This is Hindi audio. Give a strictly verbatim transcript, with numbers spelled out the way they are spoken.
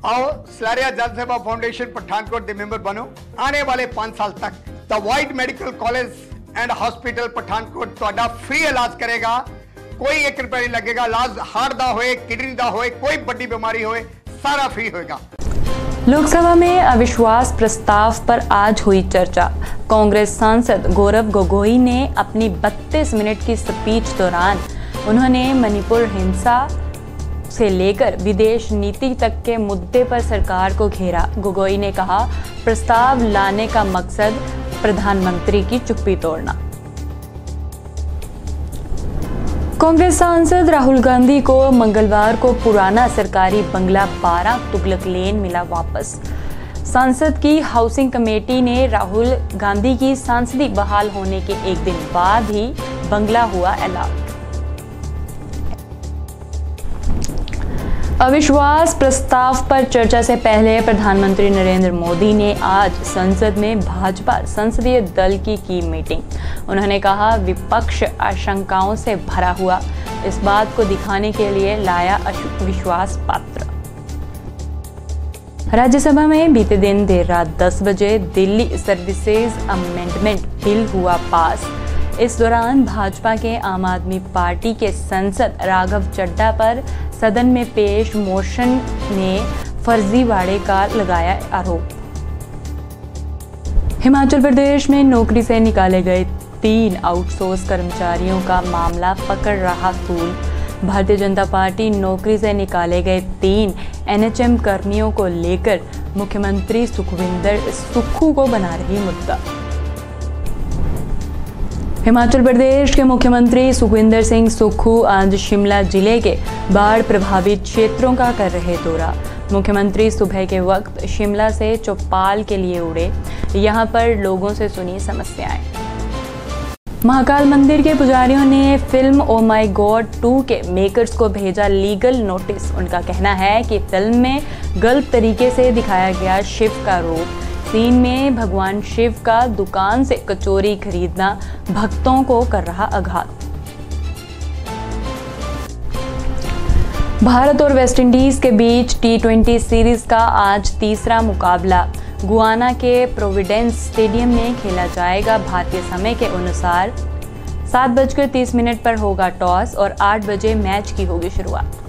आओ सलारिया जन सेवा फाउंडेशन पठानकोट के मेंबर बनो। आने वाले पांच साल तक the White Medical College and Hospital Pathankot ਤੁਹਾਡਾ फ्री इलाज करेगा। कोई एक रुपया नहीं लगेगा। इलाज हार्ट दा होए, किडनी दा होए, कोई बड़ी बीमारी होए, सारा फ्री होएगा। लोकसभा में अविश्वास प्रस्ताव पर आज हुई चर्चा। कांग्रेस सांसद गौरव गोगोई ने अपनी बत्तीस मिनट की स्पीच दौरान उन्होंने मणिपुर हिंसा से लेकर विदेश नीति तक के मुद्दे पर सरकार को घेरा। गोगोई ने कहा, प्रस्ताव लाने का मकसद प्रधानमंत्री की चुप्पी तोड़ना। कांग्रेस सांसद राहुल गांधी को मंगलवार को पुराना सरकारी बंगला बारह तुगलक लेन मिला वापस। सांसद की हाउसिंग कमेटी ने राहुल गांधी की सांसदी बहाल होने के एक दिन बाद ही बंगला हुआ अलॉट। अविश्वास प्रस्ताव पर चर्चा से पहले प्रधानमंत्री नरेंद्र मोदी ने आज संसद में भाजपा संसदीय दल की की मीटिंग। उन्होंने कहा, विपक्ष आशंकाओं से भरा हुआ, इस बात को दिखाने के लिए लाया अविश्वास पत्र। राज्यसभा में बीते दिन देर रात दस बजे दिल्ली सर्विसेज अमेंडमेंट बिल हुआ पास। इस दौरान भाजपा के आम आदमी पार्टी के सांसद राघव चड्ढा पर सदन में पेश मोशन ने फर्जीवाड़े का लगाया आरोप। हिमाचल प्रदेश में नौकरी से निकाले गए तीन आउटसोर्स कर्मचारियों का मामला पकड़ रहा तूल। भारतीय जनता पार्टी नौकरी से निकाले गए तीन एनएचएम कर्मियों को लेकर मुख्यमंत्री सुखविंदर सुक्खू को बना रही मुद्दा। हिमाचल प्रदेश के मुख्यमंत्री सुखविंदर सिंह सुक्खू आज शिमला जिले के बाढ़ प्रभावित क्षेत्रों का कर रहे दौरा। मुख्यमंत्री सुबह के वक्त शिमला से चौपाल के लिए उड़े। यहां पर लोगों से सुनी समस्याएं। महाकाल मंदिर के पुजारियों ने film O My God two के मेकर्स को भेजा लीगल नोटिस। उनका कहना है कि फिल्म में गलत तरीके से दिखाया गया शिव का रूप। सीन में भगवान शिव का दुकान से कचौरी खरीदना भक्तों को कर रहा आघात। भारत और वेस्टइंडीज के बीच टी ट्वेंटी सीरीज का आज तीसरा मुकाबला गुआना के प्रोविडेंस स्टेडियम में खेला जाएगा। भारतीय समय के अनुसार सात बजकर तीस मिनट पर होगा टॉस और आठ बजे मैच की होगी शुरुआत।